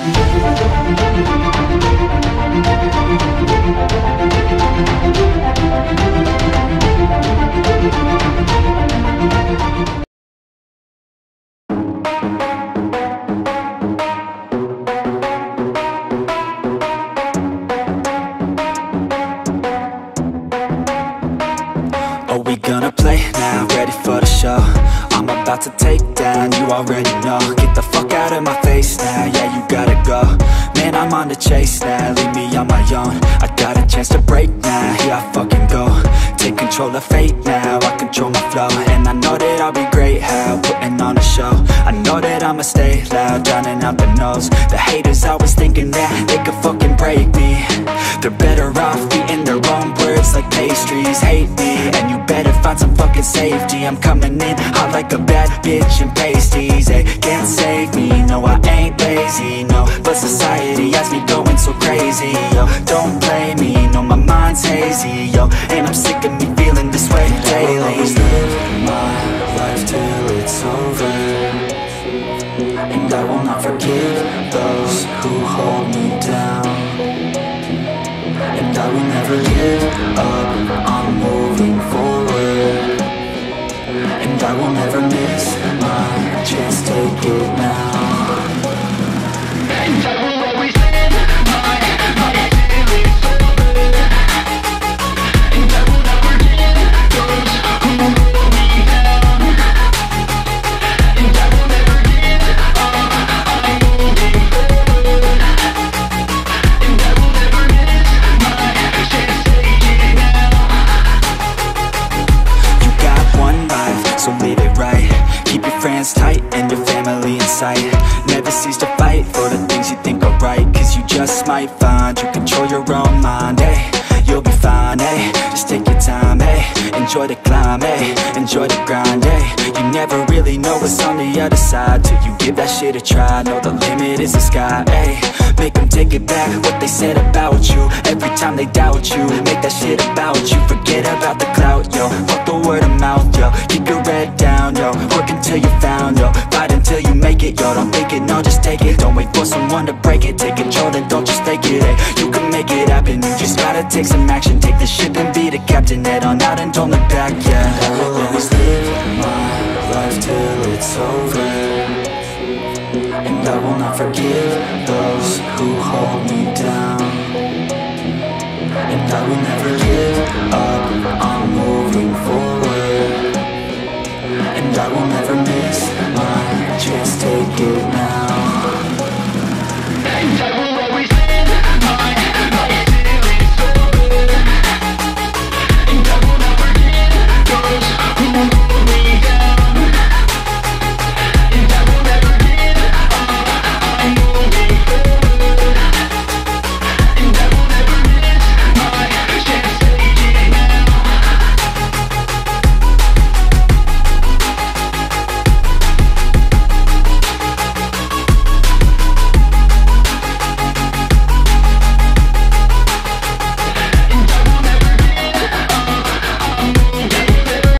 Are we gonna play now? Ready for the show? I'm about to take down, you already know. Get the fuck out of my face now, yeah, you gotta go. Man, I'm on the chase now, leave me on my own. I got a chance to break now, here I fucking go. Take control of fate now, I control my flow. And I know that I'll be great, how, putting on a show. I know that I'ma stay loud, drowning out the noise. The haters always thinking that they could fucking break me. They're better off eating their own words like pastries. Hate me, and you better find some fucking safety. I'm coming in hot like a bad bitch in pasties. They can't save me, no I ain't lazy, no. But society has me going so crazy, yo. Don't blame me, no my mind's hazy, yo. And I'm sick of me feeling this way daily. I'll always live my life till it's over, and I will not forgive those who hold me down. And I will never give up, I'm moving forward. And I will never miss my chance, take it now. And I will always live my life till it's over, and I will not forgive those who hold me down. And I will never give up, I'm moving forward. And I will never miss my chance, take it now. You got one life, so live it right. Keep your friends tight and your family in sight. Never cease to fight for the things you think are right, cause you just might find you control your own mind, eh? You'll be fine, eh? Just take your time, eh? Enjoy the climb, eh? Enjoy the grind, eh? You never really know what's on the other side till you give that shit a try. Know the limit is the sky, eh? Make them take it back, what they said about you. Every time they doubt you, make that shit about you. Forget about the clout, yo. Fuck the word of mouth, yo. Keep your head down, yo. Work until you found, yo. Fight until you make it, yo. Don't think it, no, just take it. Don't wait for someone to break it. Take control, then don't just fake it, eh? You can make it happen, you just gotta take some action. Take the ship and be the captain. Head on out and don't look back, yeah. I will always live my life till it's over, and I will not forgive the